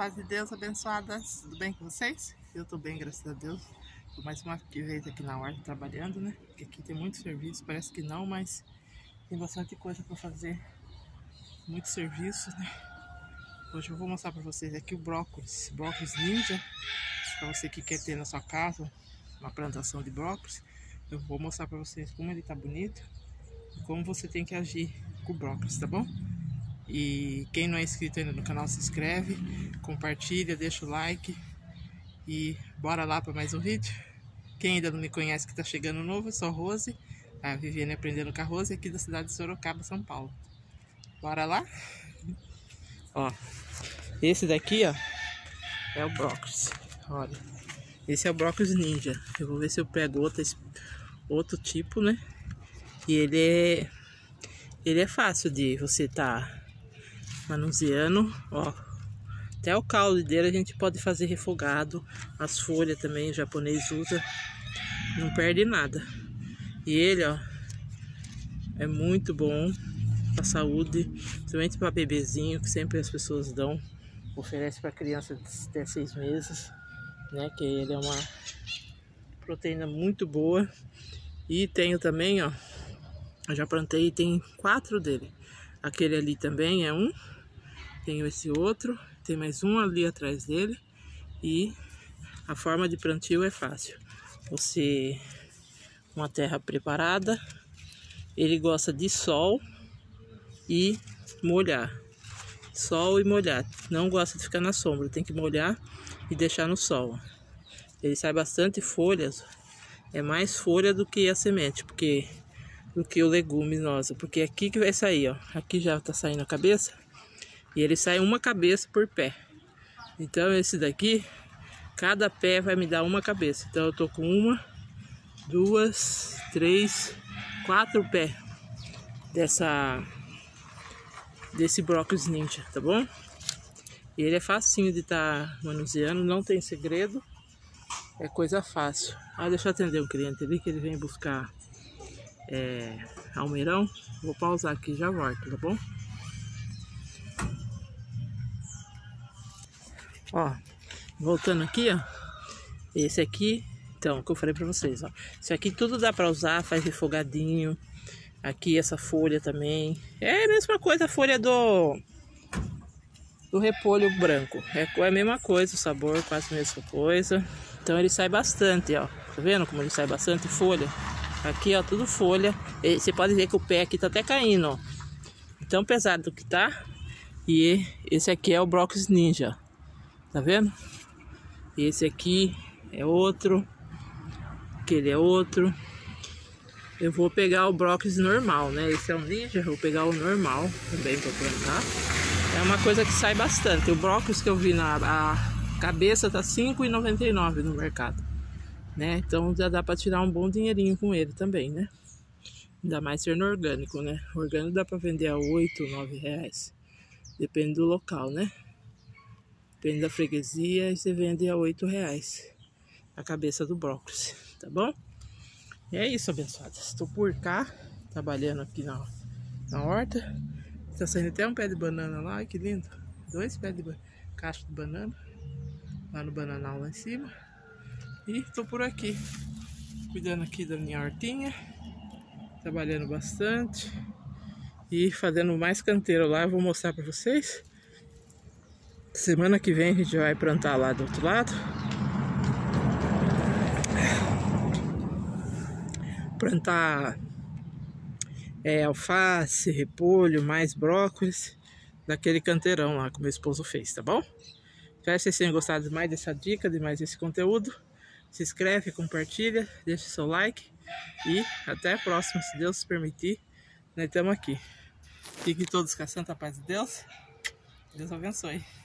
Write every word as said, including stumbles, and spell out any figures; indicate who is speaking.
Speaker 1: paz de Deus, abençoadas. Tudo bem com vocês? Eu tô bem, graças a Deus. Tô mais uma vez aqui na horta trabalhando, né? Porque aqui tem muito serviço, parece que não, mas tem bastante coisa para fazer. Muito serviço, né? Hoje eu vou mostrar para vocês aqui o brócolis, brócolis ninja. Para você que quer ter na sua casa uma plantação de brócolis, eu vou mostrar para vocês como ele tá bonito e como você tem que agir com o brócolis, tá bom? E quem não é inscrito ainda no canal, se inscreve, compartilha, deixa o like e bora lá para mais um vídeo. Quem ainda não me conhece, que tá chegando novo, eu sou a Rose, a Viviane Aprendendo com a Rose, aqui da cidade de Sorocaba, São Paulo. Bora lá? Ó, esse daqui, ó, é o brócolis. Olha, esse é o brócolis ninja. Eu vou ver se eu pego outro, outro tipo, né? E ele é, ele é fácil de você tá manuseando, ó. Até o caule dele a gente pode fazer refogado. As folhas também o japonês usa. Não perde nada. E ele, ó, é muito bom pra saúde, principalmente para bebezinho, que sempre as pessoas dão. Oferece para criança de até seis meses, né? Que ele é uma proteína muito boa. E tenho também, ó, eu já plantei e tem quatro dele. Aquele ali também é um. Tenho esse outro, tem mais um ali atrás dele. E a forma de plantio é fácil. Você, uma terra preparada, ele gosta de sol e molhar. Sol e molhar, não gosta de ficar na sombra, tem que molhar e deixar no sol. Ele sai bastante folhas, é mais folha do que a semente, porque do que o leguminoso, porque é aqui que vai sair, ó. Aqui já tá saindo a cabeça. E ele sai uma cabeça por pé. Então esse daqui, cada pé vai me dar uma cabeça. Então eu tô com uma, duas, três, quatro pés dessa desse brócolis ninja, tá bom? E ele é facinho de estar manuseando, não tem segredo. É coisa fácil. Ah, deixa eu atender um cliente ali que ele vem buscar é, almeirão. Vou pausar aqui e já volto, tá bom? Ó, voltando aqui, ó. Esse aqui, então, o que eu falei pra vocês, ó. Isso aqui tudo dá pra usar, faz refogadinho. Aqui essa folha também. É a mesma coisa a folha do do repolho branco. É a mesma coisa, o sabor quase a mesma coisa. Então ele sai bastante, ó. Tá vendo como ele sai bastante folha? Aqui, ó, tudo folha. E você pode ver que o pé aqui tá até caindo, ó. Tão pesado que tá. E esse aqui é o brócolis ninja. Tá vendo? Esse aqui é outro. Aquele é outro. Eu vou pegar o brócolis normal, né? Esse é o ninja, eu vou pegar o normal também para plantar. É uma coisa que sai bastante. O brócolis que eu vi na a cabeça tá cinco reais e noventa e nove centavos no mercado, né? Então já dá para tirar um bom dinheirinho com ele também, né? Ainda mais sendo orgânico, né? Orgânico dá para vender a oito, nove reais. Depende do local, né? Depende da freguesia e você vende a oito reais a cabeça do brócolis, tá bom? E é isso, abençoadas. Estou por cá, trabalhando aqui na, na horta. Está saindo até um pé de banana lá, olha que lindo. Dois pés de caixa de banana. Lá no bananal lá em cima. E estou por aqui, cuidando aqui da minha hortinha. Trabalhando bastante. E fazendo mais canteiro lá, eu vou mostrar para vocês. Semana que vem a gente vai plantar lá do outro lado. Plantar é, alface, repolho, mais brócolis, daquele canteirão lá que meu esposo fez, tá bom? Espero que vocês tenham gostado mais dessa dica, de mais esse conteúdo. Se inscreve, compartilha, deixa seu like e até a próxima, se Deus permitir, nós estamos aqui. Fiquem todos com a santa paz de Deus. Deus abençoe.